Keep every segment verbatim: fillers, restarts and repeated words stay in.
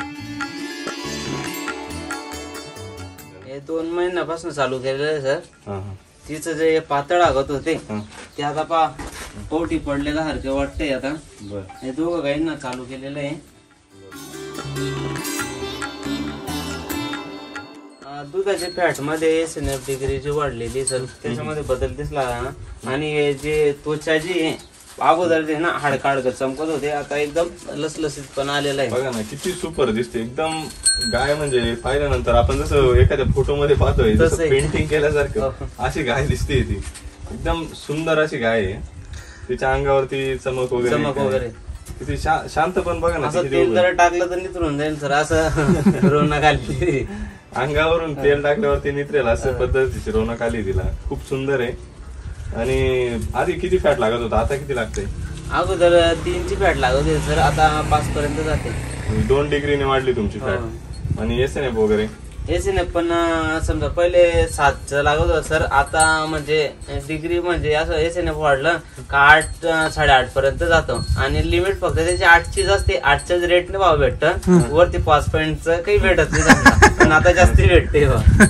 हे दोन महिन्यापासून चालू केलेलं आहे सर. तिचं जे पातळ आगत होते ते आता पा पोटी पडलेला सारखे वाटते आता. हे दोघं गाईंना चालू केलेलं आहे. दुधाच्या फॅट मध्ये एस एन एफ डिग्री जी वाढलेली सर त्याच्यामध्ये बदल दिसला ना. आणि जे त्वचा जी अगोदर जे ना हाडकाड चमकत होते आता एकदम लसलसीत पण आलेला आहे. बघा ना किती सुपर दिसते एकदम गाय. म्हणजे पाहिल्यानंतर आपण जसं एखाद्या फोटो मध्ये पाहतोय जसं पेंटिंग केल्यासारखं अशी गाय दिसते. ती एकदम सुंदर अशी गाय आहे. तिच्या अंगावरती चमक वगैरे चमक वगैरे किती शांत पण बघा ना. तेल जर टाकलं तर नितरून जाईल सर असं रोनक आली. अंगावरून तेल टाकल्यावरती नितरेल असं पद्धतीची रोनक आली तिला. खूप सुंदर आहे. आणि आधी किती फॅट लागत होता आता किती लागते? अगोदर तीनची फॅट लागत होती सर आता पाच पर्यंत जाते. दोन डिग्रीने वाढली तुमची फॅट. आणि एस एन एफ वगैरे एस एन एफ पण समजा पहिले सातच लागत होतं सर आता म्हणजे डिग्री म्हणजे असं एस एन एफ वाढलं का आठ साडेआठ पर्यंत जातो. आणि लिमिट फक्त त्याची आठचीच असते. आठच्याच रेटने भाव भेटतं. वरती पाच पॉईंटच काही भेटत नाही पण आता जास्ती भेटते.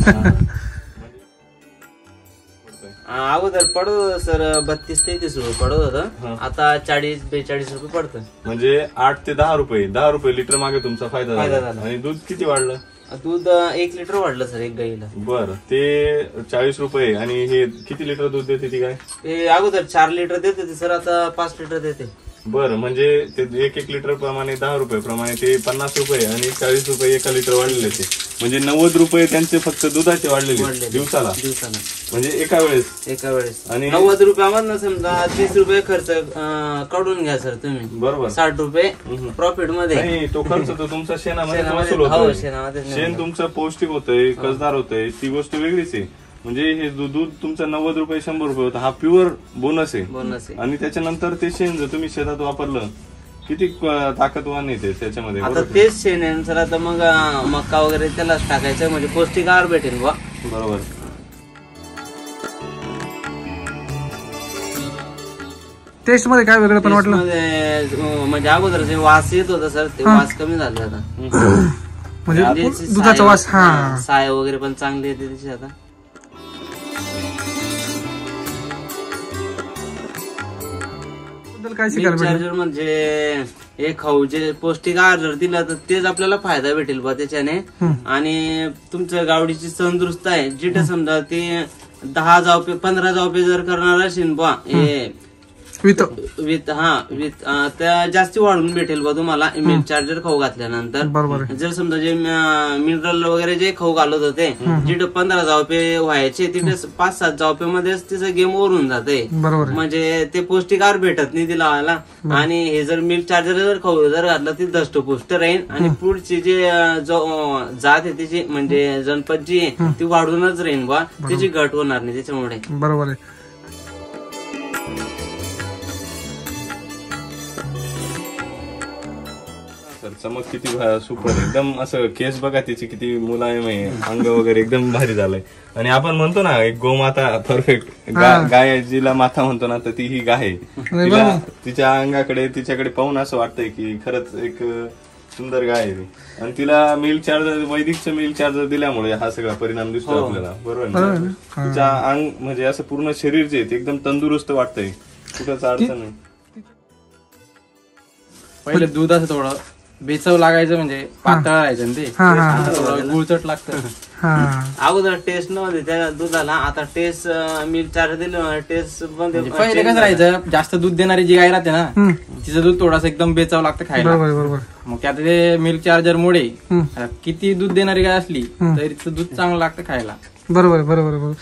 अगोदर पडत सर बत्तीस तेहतीस रुपये पडत होतं. आता चाळीस बेचाळीस रुपये पडतं. म्हणजे आठ ते दहा रुपये दहा रुपये लिटर मागे तुमचा फायदा फायदा झाला. आणि दूध किती वाढलं? दूध एक लिटर वाढलं सर एक गाईला. बरं ते चाळीस रुपये. आणि हे किती लिटर दूध देते ती गाय? ते अगोदर चार लिटर देत होती सर आता पाच लिटर देते. बरं म्हणजे ते एक एक लिटर प्रमाणे दहा रुपये प्रमाणे ते पन्नास रुपये आणि चाळीस रुपये एका लिटर वाढलेले ते. म्हणजे नव्वद रुपये त्यांचे फक्त दुधाचे वाढलेले दिवसाला दिवसाला म्हणजे एका वेळेस एका वेळेस. आणि नव्वद रुपयामधनं समजा तीस रुपये खर्च काढून घ्या सर तुम्ही. बरोबर. साठ रुपये प्रॉफिट मध्ये. नाही तो खर्च तर तुमचा शेणामध्ये वसूल होतो. शेण तुमचं पौष्टिक होतंय कसदार होतंय ती गोष्ट वेगळीच आहे. म्हणजे हे दूध तुमचं नव्वद रुपये शंभर रुपये होतं हा प्युअर बोनस आहे. बोनस आहे. आणि त्याच्यानंतर ते शेण जर तुम्ही शेतात वापरलं किती ताकदवान येते त्याच्यामध्ये. आता तेच शेण आहे सर आता मग मका वगैरे त्यालाच टाकायचं म्हणजे पौष्टिक आहार भेटेल बा. बरोबर. टेस्ट मध्ये काय वेगळं पण वाटलं? म्हणजे अगोदर जे वास येत होता सर ते वास कमी झाले आता. म्हणजे दुधाचा वास. हा साय वगैरे पण चांगली येते त्याची आता. काय चार्जर म्हणजे हे खाऊ जे पौष्टिक आहार जर दिला तर तेच आपल्याला फायदा भेटेल बा त्याच्याने. आणि तुमच्या गावडीची तंदुरुस्त आहे जिथे समजा ते दहा जावपे पंधरा जावपे जर करणार असेल बा हे विथ विथ हा विथ त्या जास्ती वाढून भेटेल बा तुम्हाला मिल्क चार्जर खाऊ घातल्यानंतर. जर समजा जे मिनरल वगैरे जे खाऊ घालत होते जिथे पंधरा जावपे व्हायचे तिथे पाच सात जावपे मध्येच तिचं गेम ओव्हर होऊन जाते. म्हणजे ते पौष्टिक आहार भेटत नाही तिला व्हायला. आणि हे जर मिल्क चार्जर जर खाऊ जर घातलं ती धष्टपुष्ट राहील. आणि पुढची जे जात आहे तिची म्हणजे जनपद जी आहे ती वाढूनच राहील बा. तिची घट होणार नाही त्याच्यामुळे. बरोबर आहे. चमक किती सुपर एकदम. असं केस बघा तिची किती मुलायम आहे. अंग वगैरे एकदम भारी झालंय. आणि आपण म्हणतो ना एक गोमाता परफेक्ट गाय जिला माता म्हणतो ना तर ती ही गाय. तिला तिच्या अंगाकडे तिच्याकडे पाहून असं वाटतंय की खरंच एक सुंदर गाय आहे. आणि तिला मिल्क चार्जर वैदिकचं मिल्क चार्जर दिल्यामुळे हा सगळा परिणाम दिसतो आपल्याला. बरोबर. तिच्या अंग म्हणजे असं पूर्ण शरीर जे एकदम तंदुरुस्त वाटतंय. कुठंच अडचण नाही. पहिले दूध असं थोडं बेचव लागायचं म्हणजे पातळ राहायचं ते थोडं गुळचट लागतं. अगोदर टेस्ट नव्हते त्या दुधाला. आता टेस्ट मिल्क चार्जर दिलं टेस्ट पहिले कसं राहायचं जास्त दूध देणारी जी गाय राहते ना तिचं दूध थोडंसं एकदम बेचावं लागतं खायला. मग आता ते मिल्क चार्जर मुळे किती दूध देणारी गाय असली तरी तिचं दूध चांगलं लागतं खायला. बरोबर बरोबर बरोबर.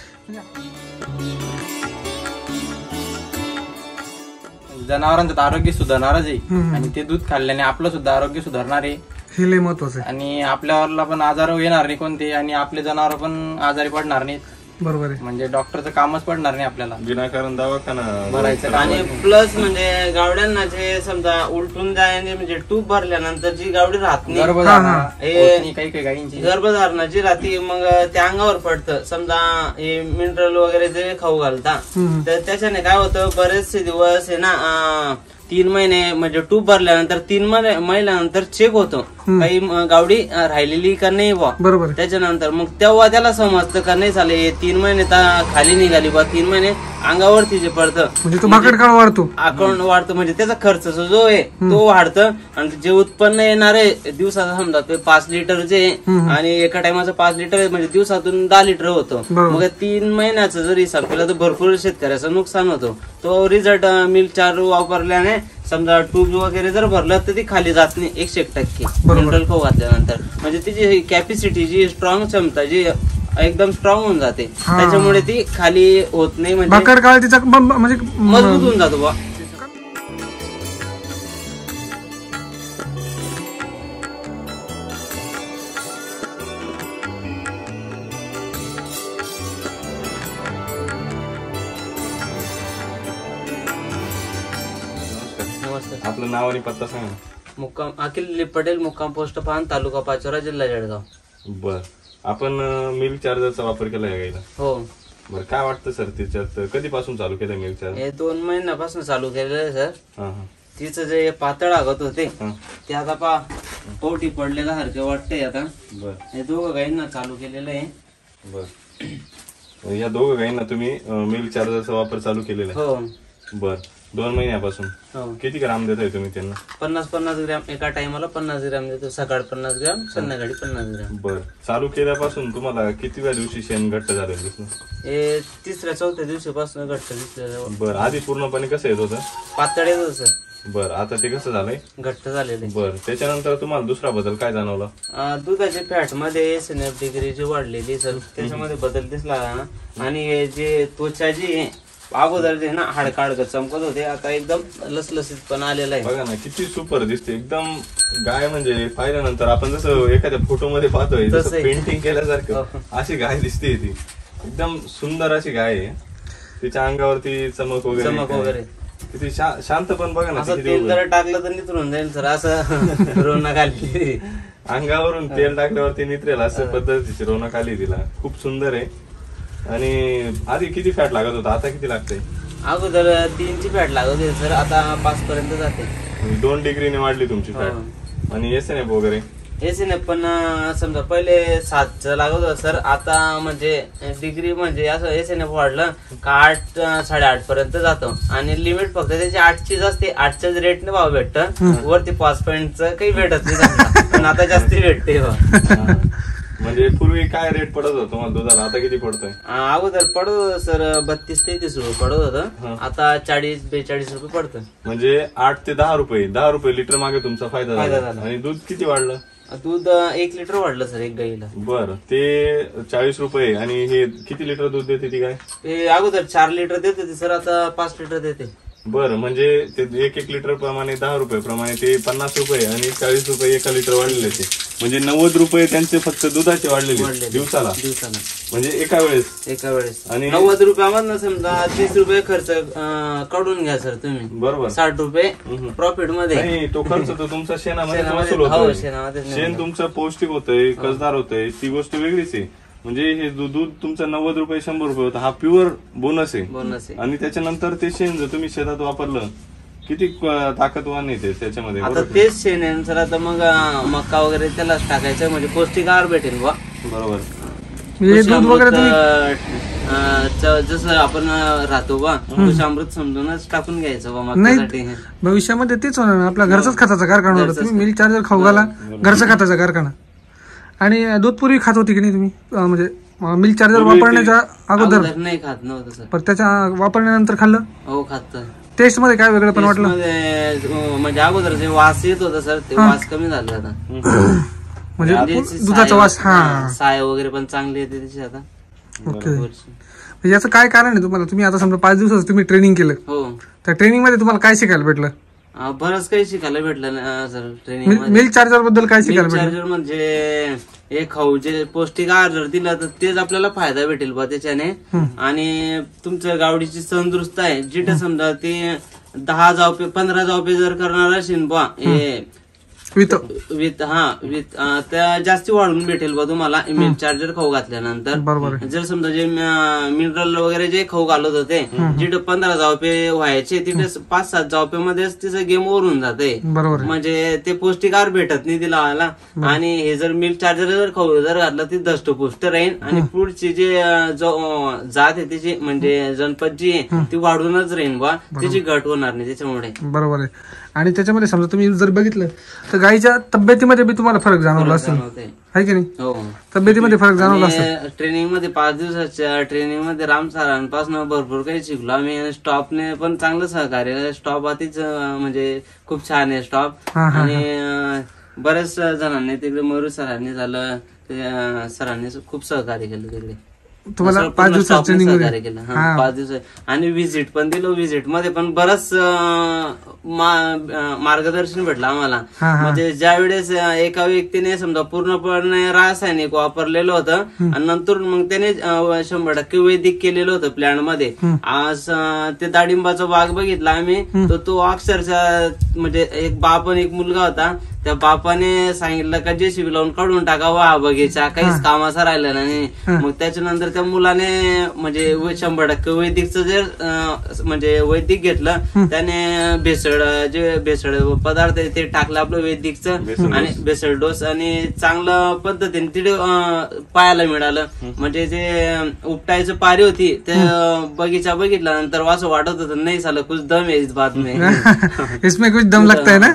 जनावरांचं आरोग्य सुधारणारच आहे. आणि ते दूध खाल्ल्याने आपलं सुद्धा आरोग्य सुधारणार आहे. हे लय महत्वाचं आहे. आणि आपल्यावरला पण आजार येणार नाही कोणते. आणि आपले जनावर पण आजारी पडणार नाहीत. बरोबर आहे. म्हणजे डॉक्टरचं कामच पडणार नाही आपल्याला. विनाकारण दवाखाना भरायचं. आणि प्लस म्हणजे गावड्यांना जे समजा उलटून जायचे म्हणजे टूब भरल्यानंतर जी गावडी राहत नाही गर्भधारणा काही काही गायींची गर्भधारणा जी राहते मग त्या अंगावर पडतं. समजा हे मिनरल वगैरे जे खाऊ घालता तर त्याच्याने काय होतं बरेचसे दिवस आहे ना तीन महिने म्हणजे टूब भरल्यानंतर तीन महिन्यानंतर चेक होतो काही म, गावडी अं, राहिलेली का नाही बा बरोबर त्याच्यानंतर मग तेव्हा त्याला समजतं का नाही चाले तीन महिने ता- खाली निघाली बा तीन महिने अंगावरती जे पडतं म्हणजे तो भाकड काळ वाढतो अकाउंट वाढतं म्हणजे त्याचा खर्च जो आहे तो वाढतं आणि जे उत्पन्न येणार आहे दिवसाचा समजा ते पाच लिटरचे आणि एका टायमाचं पाच लिटर म्हणजे दिवसातून दहा लिटर होतं मग तीन महिन्याचा जर हिसाब केला तर भरपूर शेतकऱ्याचं नुकसान होतं तो रिझल्ट मिल्क चार्जर वापरल्याने समजा ट्यूब वगैरे जर भरलं तर ती खाली जात नाही एकशे एक टक्के मिनरल खाऊ घातल्यानंतर म्हणजे तिची कॅपॅसिटी जी स्ट्रॉंग क्षमता जी एकदम स्ट्रॉंग होऊन जाते त्याच्यामुळे ती खाली होत नाही म्हणजे भाकड काळ तिचा ब- ब- म्हणजे मजबूत होऊन जातो बा नमस्कार आपलं नाव आणि पत्ता सांगा. मुक्काम अखिल पटेल मुक्काम पोस्ट पान तालुका पाचोरा जिल्हा जळगाव. बर आपण मिल्क चार्जरचा वापर केला आहे गाईला. हो बरं काय वाटतं सर त्याच्यात कधीपासून चालू केलं मिल्क चार्जर? हे दोन महिन्यापासून चालू केलेलं आहे सर. हा हा तिचं जे पातळ आगत होते हा. ते आता पा पोटी पडलेला सारखे वाटतंय आता. बर हे दोघं गाईंना चालू केलेलं आहे. बर या दोघं गाईंना तुम्ही मिल्क चार्जरचा वापर चालू केलेला आहे? हो बर दोन महिन्यापासून हो किती ग्राम देताय तुम्ही त्यांना? पन्नास पन्नास ग्रॅम एका टायमाला पन्नास ग्रॅम देतो. सकाळ पन्नास ग्रॅम संध्याकाळी पन्नास ग्रॅम. बर चालू केल्यापासून तुम्हाला कितव्या दिवशी शेण घट्ट झालं दिसलं? हे तिसऱ्या चौथ्या दिवशीपासून घट्ट दिसलेलं. बर आधी पूर्णपणे कसं येत होतं? पातळ येत होतं सर. बर आता ते कसं झालंय? घट्ट झालेले. बर त्याच्यानंतर तुम्हाला दुसरा बदल काय जाणवला? अं, दुधाच्या फॅट मध्ये एस एन एफ डिग्री जी वाढलेली सर त्याच्यामध्ये बदल दिसला. आणि हे जे त्वचा जी आहे, अगोदर जे ना हाडकाड चमकत होते आता एकदम लसलसीत पण आलेला आहे. बघा ना किती सुपर दिसते एकदम. गाय म्हणजे पाहिल्यानंतर आपण जसं एखाद्या फोटो मध्ये पाहतोय तसं जसं आहे. पेंटिंग केल्यासारखं अशी गाय दिसते ती. एकदम सुंदर अशी गाय आहे. तिच्या अंगावरती चमक वगैरे चमक वगैरे किती शा- शांत पण बघा ना असं किती तेल उभं. जर टाकलं तर नितरून जाईल सर असं रोना खाली. अंगावरून तेल टाकल्यावरती नित्रेल असं पद्धतीची रोनक आली तिला. खूप सुंदर आहे. आणि आधी किती फॅट लागत होता आता किती लागतंय? अगोदर तीनची फॅट लागत होती सर आता पाच पर्यंत जाते. म्हणजे दोन डिग्रीने वाढली तुमची फॅट. आणि एस एन एफ वगैरे एस एन एफ पण अं, समजा पहिले सातच लागत होतं सर आता म्हणजे डिग्री म्हणजे असं एस एन एफ वाढलं का आठ अं, साडेआठ पर्यंत जातं आणि लिमिट फक्त त्याची आठचीच असते. आठच्याच रेटने भाव भेटतं वरती पाच पॉईंटचं काही भेटत नाही समजा. पण आता जास्ती भेटते बा. हा. म्हणजे पूर्वी काय रेट पडत होता तुम्हाला दुधाला आता किती पडतोय? अं, अगोदर पडत होतं सर बत्तीस तेहतीस रुपये पडत होतं. हा. आता चाळीस बेचाळीस रुपये पडतं. म्हणजे आठ ते दहा रुपये दहा रुपये लिटर मागे तुमचा फायदा फायदा झाला. झाला. आणि दूध किती वाढलं? दूध अं, एक लिटर वाढलं सर एक गाईला. बर ते चाळीस रुपये. आणि हे किती लिटर दूध देते ती गाय? ते अगोदर चार लिटर देत होते सर आता पाच लिटर देते. बरं म्हणजे ते एक एक लिटर प्रमाणे दहा रुपये प्रमाणे ते पन्नास रुपये आणि चाळीस रुपये एका लिटर वाढलेले ते. म्हणजे नव्वद रुपये त्यांचे फक्त दुधाचे वाढलेले वाढलेले. दिवसाला दिवसाला म्हणजे एका वेळेस. एका वेळेस आणि- नव्वद रुपयामधनं समजा तीस रुपये खर्च अं, काढून घ्या सर तुम्ही. बरोबर. साठ रुपये हम्म. प्रॉफिट मध्ये. नाही तो खर्च तर तुमचा शेणामध्ये शेणामध्ये- वसूल हो, होतोय. शेणामध्ये नाही शेण होत. तुमचं पौष्टिक होतंय कसदार होतंय ती गोष्ट वेगळीच आहे. म्हणजे हे दू- दूध तुमचं नव्वद रुपये शंभर रुपये होतं हा प्युअर बोनस आहे. बोनस आहे. आणि त्याच्यानंतर ते शेण जर तुम्ही शेतात वापरलं किती अं, ताकदवान येते त्याच्यामध्ये. आता बरोबर. तेच शेण आहे सर आता मग अं, मक्का वगैरे त्यालाच टाकायचं म्हणजे पौष्टिक आहार भेटेल बा. बरोबर. हे दूध वगैरे तुम्ही अं, च- जसं आपण अं, राहतो बा कृषामृत समजूनच टाकून घ्यायचं बा मक्कासाठी. भविष्यामध्ये तेच होणार ना, आपला घरचाच खताचा कारखाना होता. तुम्ही मिल्क चार्जर खाऊ घाला घरचा खताचा कारखाना. आणि दूध पूर्वी खात होती की नाही तुम्ही अं, म्हणजे मिल्क चार्जर वापरण्याच्या अगोदर? अगोदर नाही खात नव्हतं सर. पण त्याच्या वापरण्यानंतर खाल्लं हो खात. टेस्ट मध्ये काय वेगळं पण वाटलं? मध्ये म्हणजे अगोदर जे वास येत होता सर ते वास कमी झाला आता. म्हणजे म्हणजे दू- दुधाचा वास. हा साय वगैरे पण चांगली येते त्याची आता. ओके. म्हणजे याचं काय कारण आहे तुम्हाला? तुम्ही आता समजा पाच दिवसाचं तुम्ही ट्रेनिंग केलं हो त्या ट्रेनिंग मध्ये तुम्हाला काय शिकायला भेटलं? अं, बरंच काही शिकायला भेटलं ना सर ट्रेनिंग मध्ये. मिल्क चार्जर बद्दल काय शिकायला भेटलं? चार्जर म्हणजे हे खाऊ जे पौष्टिक आहार जर दिला तर तेच आपल्याला फायदा भेटेल बा त्याच्याने. आणि तुमचं गावडीची तंदुरुस्त आहे जिथे समजा ते दहा जावपे पंधरा जावपे जर करणार असेल बा हे विथ विथ हा विथ त्या जास्ती वाढून भेटेल बा तुम्हाला मिल्क चार्जर खाऊ घातल्यानंतर. बरोबर आहे. जर समजा जे मिनरल वगैरे जे खाऊ घालत होते जिथे पंधरा जावपे व्हायचे तिथे पाच सात जावपेमध्येच तिचं गेम ओव्हर होऊन जाते. बरोबर आहे. म्हणजे ते पौष्टिक आहार भेटत नाही तिला व्हायला. आणि हे जर मिल्क चार्जर जर खाऊ जर घातलं ती दष्टपुष्ट राहील आणि पुढची जे जो जात आहे तिची म्हणजे जनपद जी आहे ती वाढूनच राहील बा, तिची घट होणार नाही त्याच्यामुळे. बरोबर आहे. आणि त्याच्यामध्ये समजा तुम्ही जर बघितलं तर गायीच्या तब्येतीमध्ये बी तुम्हाला फरक जाणवला असेल, आहे की नाही? हो, तब्येतीमध्ये फरक जाणवला असेल. ट्रेनिंग मध्ये पाच दिवसाच्या ट्रेनिंग मध्ये राम सरांपासून भरपूर काही शिकलो आम्ही. स्टॉपने पण चांगलं सहकार्य, स्टॉप आधीच म्हणजे खूप छान आहे स्टॉप. आणि बऱ्याच जणांनी तिकडे मयूर सरांनी झालं, सरांनी खूप सहकार्य केलं तिकडे. तुम्हाला पाच दिवसात ट्रेनिंग सहकार्य केलं पाच दिवस. आणि व्हिजिट पण दिलं, व्हिजिट मध्ये पण बरंच मार्गदर्शन भेटलं आम्हाला. म्हणजे ज्या वेळेस एका व्यक्तीने समजा पूर्णपणे रासायनिक वापरलेलं होतं आणि नंतर मग त्याने शंभर टक्के वैदिक केलेलं होतं प्लॅन मध्ये. आज ते डाळिंबाचा बाग बघितला आम्ही, तर तो अक्षरशः म्हणजे एक बाप आणि एक मुलगा होता. त्या बापाने सांगितलं का जेसीबी लावून काढून टाकावा हा बगीचा, काहीच कामाचा राहिला नाही. मग त्याच्यानंतर त्या मुलाने म्हणजे शंभर टक्के वैदिकचं जे म्हणजे वैदिक घेतलं, त्याने भेसळ जे भेसळ पदार्थ आहे ते टाकलं आपलं वैदिकचं आणि भेसळ डोस. आणि चांगलं पद्धतीने तिथे पाहायला मिळालं. म्हणजे जे उपटायचं पारी होती ते बगीचा बघितल्यानंतर असं वाटत होतं नाही झालं कुछ दम आहे इस बात में, इसमें कुछ दम लगता है ना.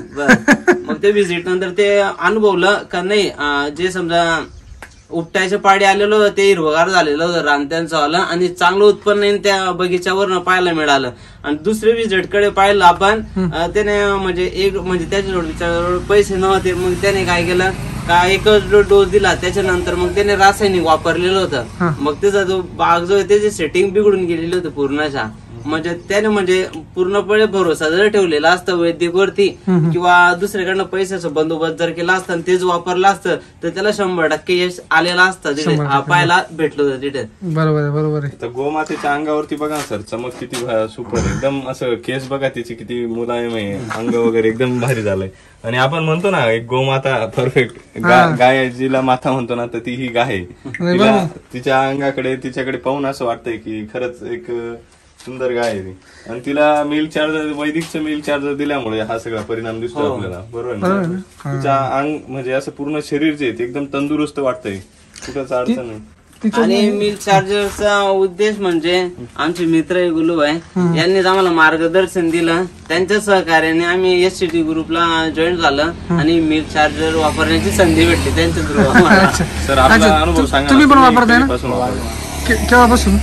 मग ते व्हिजिट नंतर ते अनुभवलं का नाही, जे समजा उपटायचं पाडी आलेलं होतं ते हिरवगार झालेलं होतं रान त्यांचं आलं आणि चांगलं उत्पन्न त्या बगीच्यावरनं पाहायला मिळालं. आणि दुसरे व्हिजिट कडे पाहिलं आपण, त्याने म्हणजे एक म्हणजे त्याच्याजवळ त्याच्याजवळ पैसे नव्हते. मग त्याने काय केलं का एकच डोस दिला, त्याच्यानंतर मग त्याने रासायनिक वापरलेलं होतं. मग त्याचा जो बाग जो आहे त्याची सेटिंग बिघडून गेलेली होती पूर्णच्या. म्हणजे त्याने म्हणजे पूर्णपणे भरोसा जर ठेवलेला असतं वैद्यकवरती किंवा दुसरीकडनं पैशाचा बंदोबस्त जर केला असता आणि तेच वापरलं असतं तर त्याला शंभर टक्के यश आलेलं असतं, तिथे पाहायला भेटलं होतं तिथे. बरोबर आहे, बरोबर आहे. तर गोमातेच्या अंगावरती बघा सर चमक किती सुपर, एकदम असं केस बघा तिची किती मुलायम आहे, अंग वगैरे एकदम भारी झालंय. आणि आपण म्हणतो ना एक गोमाता परफेक्ट गाय जिला माता म्हणतो ना, तर ती ही गाय तिला तिच्या अंगाकडे तिच्याकडे पाहून असं वाटतंय की खरंच एक सुंदर गाय आहे ती. आणि तिला मिल्क चार्जर वैदिकचं मिल्क चार्जर दिल्यामुळे हा सगळा परिणाम दिसतो आपल्याला. बरोबर ना? तिच्या अंग म्हणजे असं पूर्ण शरीर जे एकदम तंदुरुस्त वाटतंय, कुठंच अडचण नाही. आणि मिल्क चार्जरचा उद्देश म्हणजे आमचे मित्र गुलूभाई यांनीच आम्हाला मार्गदर्शन दिलं. त्यांच्या सहकार्याने आम्ही एस सी टी ग्रुपला जॉईन झालं आणि मिल्क चार्जर वापरण्याची संधी भेटली त्यांच्या थ्रू. सर आपला अनुभव सांगा. तुम्ही पण वापरताय ना? केव्हापासून?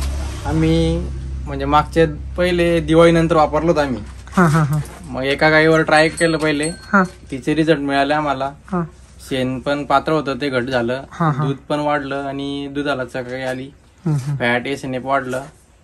आम्ही म्हणजे मागच्या पहिले दिवाळी नंतर वापरलो होतो आम्ही. मग एका गाईवर ट्राय केलं पहिले, तिचे रिझल्ट मिळाले आम्हाला. शेण पण पातळ होतं ते घट झालं, दूध पण वाढलं आणि दुधाला चकाकी आली, फॅट एस एन एफ वाढलं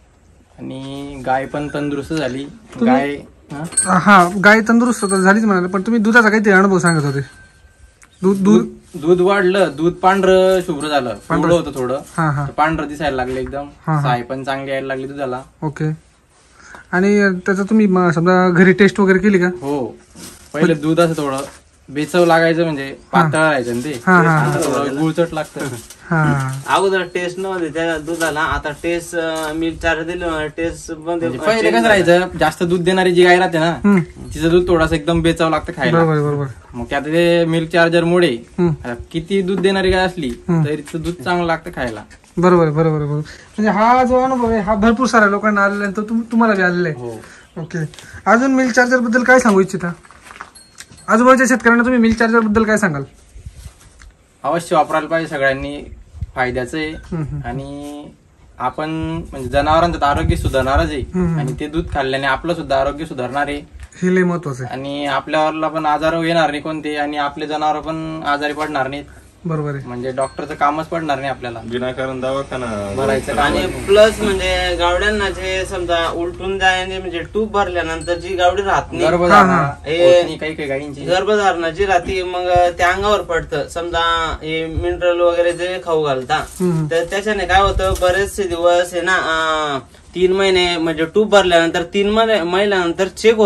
आणि गाय पण तंदुरुस्त झाली. गाय हा गाय तंदुरुस्त झालीच म्हणाले, पण तुम्ही दुधाचा काहीतरी अनुभव सांगत होते. दूध दूध दूध वाढलं, दूध पांढरं शुभ्र झालं, पांढरं होतं थोडं, पांढरं दिसायला लागलं एकदम, साय पण चांगली यायला लागली दुधाला. ओके. आणि त्याचं तुम्ही समजा घरी टेस्ट वगैरे केली का? हो, पहिले दूध असं थोडं बेचव लागायचं, म्हणजे पातळ राहायचं ते थोडं गुळचट लागतं. अगोदर टेस्ट नव्हते त्या दुधाला, आता टेस्ट मिल्क चार्जर दिलं टेस्ट बंद. पहिले कसं राहायचं, जास्त दूध देणारी जी गाय राहते ना तिचं दूध थोडंसं एकदम बेचावं लागतं खायला. मग त्यात ते मिल्क चार्जर मुळे किती दूध देणारी गाय असली तरी तिचं दूध चांगलं लागतं खायला. बरोबर आहे, बरोबर बरोबर. म्हणजे हा जो अनुभव आहे हा भरपूर साऱ्या लोकांना आलेला आहे, तो तुम्हाला बी आलेला आहे. ओके. अजून मिल्क चार्जर बद्दल काय सांगू इच्छिता? आजूबाजूच्या शेतकऱ्यांना तुम्ही मिल्क चार्जर बद्दल काय सांगाल? अवश्य वापरायला पाहिजे, सगळ्यांनी फायद्याचं आहे. आणि आपण म्हणजे जनावरांचं आरोग्य सुधारणारच आहे आणि ते दूध खाल्ल्याने आपलं सुद्धा आरोग्य सुधारणार आहे, हे लय महत्वाचं आहे. आणि आपल्यावरला पण आजार येणार नाही कोणते, आणि आपले जनावर पण आजारी पडणार नाहीत. बरोबर आहे. म्हणजे डॉक्टरचं कामच पडणार नाही आपल्याला, विनाकारण दवाखाना भरायचं. आणि प्लस म्हणजे गावड्यांना जे समजा उलटून जायने म्हणजे टूब भरल्यानंतर जी गावडी राहत नाही, गर्भधारणा काही काही गायींची गर्भधारणाची राहते, मग त्या अंगावर पडतं. समजा हे मिनरल वगैरे जे खाऊ घालता तर त्याच्याने काय होतं, बरेचसे दिवस आहे ना तीन महिने म्हणजे टूब भरल्यानंतर तीन महिन्यानंतर चेक होतो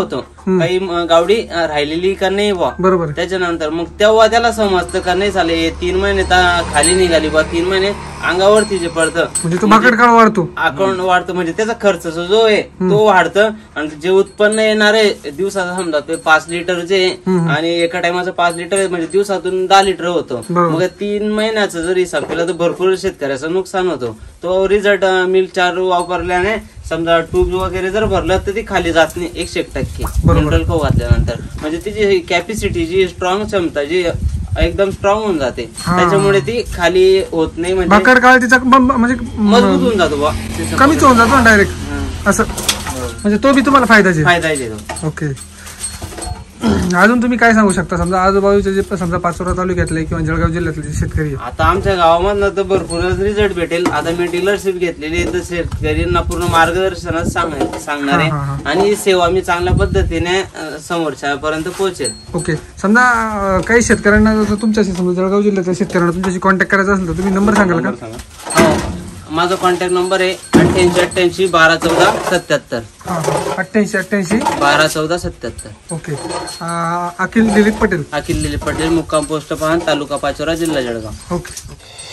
काही म, गावडी अं, राहिलेली का नाही बा. बरोबर त्याच्यानंतर मग तेव्हा त्याला समजतं का नाही चाले हे तीन महिने ता- खाली निघाली बा, तीन महिने अंगावरती जे पडतं म्हणजे तो भाकड काळ वाढतो, अकाउंट वाढतं, म्हणजे त्याचा खर्च जो आहे तो वाढतं. आणि जे उत्पन्न येणार आहे दिवसाचा समजा ते पाच लिटरचे आणि एका टायमाचं पाच लिटर आहे, म्हणजे दिवसातून दहा लिटर होतं. मग तीन महिन्याचा जर हिसाब केला तर भरपूर शेतकऱ्याचं नुकसान होतं. तो रिझल्ट मिल्क चार्जर वापरल्याने समजा ट्यूब वगैरे जर भरलं तर ती खाली जात नाही एकशे एक टक्के मिनरल खाऊ घातल्यानंतर. म्हणजे तिची कॅपॅसिटी जी स्ट्रॉंग क्षमता जी एकदम स्ट्रॉंग होऊन जाते, त्याच्यामुळे ती खाली होत नाही, म्हणजे भाकड काळ तिचा ब- ब- म्हणजे मजबूत होऊन जातो बा, कमीच होऊन जातो डायरेक्ट असं, म्हणजे तो बी तुम्हाला फायदाचे. फायदा आहे तो. ओके. अजून तुम्ही काय सांगू शकता समजा आजूबाजूचे जे समजा पाचोरा तालुक्यातले किंवा जळगाव जिल्ह्यातले जे शेतकरी आहे? आता आमच्या गावामधनं तर भरपूरच रिझल्ट भेटेल. आता मी डीलरशिप घेतलेली आहे तर शेतकऱ्यांना पूर्ण मार्गदर्शनच सांग- सांगणार आहे हा, हा, आणि ही सेवा मी चांगल्या पद्धतीने अं, समोरच्यापर्यंत पोहोचेल. ओके. समजा अं, काही शेतकऱ्यांना जर तुमच्याशी समजा जळगाव जिल्ह्यातल्या शेतकऱ्यांना तुमच्याशी कॉन्टॅक्ट करायचा असेल तर तुम्ही नंबर सांगाल का? हो, माझा कॉन्टॅक्ट नंबर आहे अठ्ठ्याऐंशी अठ्ठ्याऐंशी बारा चौदा सत्याहत्तर हा अठ्ठ्याऐंशी अठ्ठ्याऐंशी बारा चौदा सत्याहत्तर. ओके. अं, अखिल दिलीप पटेल. अखिल दिलीप पटेल, मुक्काम पोस्ट पाहण, तालुका पाचोरा, जिल्हा जळगाव. ओके.